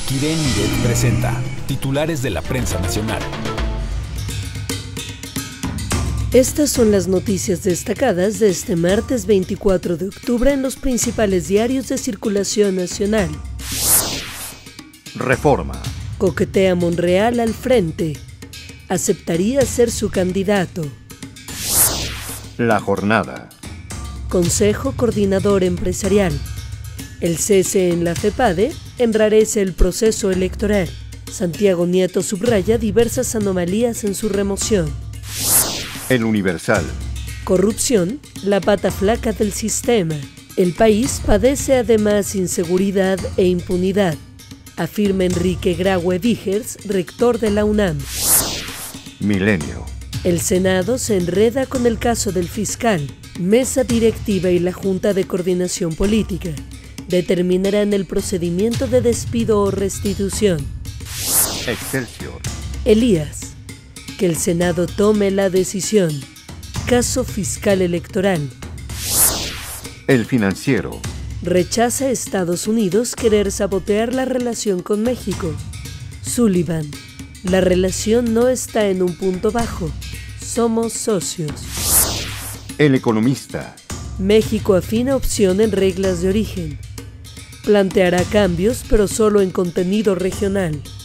Quirén Miret presenta titulares de la prensa nacional. Estas son las noticias destacadas de este martes 24 de octubre en los principales diarios de circulación nacional. Reforma. Coquetea Monreal al frente. Aceptaría ser su candidato. La jornada. Consejo Coordinador Empresarial. El cese en la FEPADE enrarece el proceso electoral. Santiago Nieto subraya diversas anomalías en su remoción. El Universal. Corrupción, la pata flaca del sistema. El país padece además inseguridad e impunidad, afirma Enrique Graue Vigers, rector de la UNAM. Milenio. El Senado se enreda con el caso del fiscal. Mesa directiva y la Junta de Coordinación Política determinarán el procedimiento de despido o restitución. Excelsior. Elías. Que el Senado tome la decisión. Caso fiscal electoral. El Financiero. Rechaza Estados Unidos querer sabotear la relación con México. Sullivan. La relación no está en un punto bajo. Somos socios. El Economista. México afina opción en reglas de origen. Planteará cambios, pero solo en contenido regional.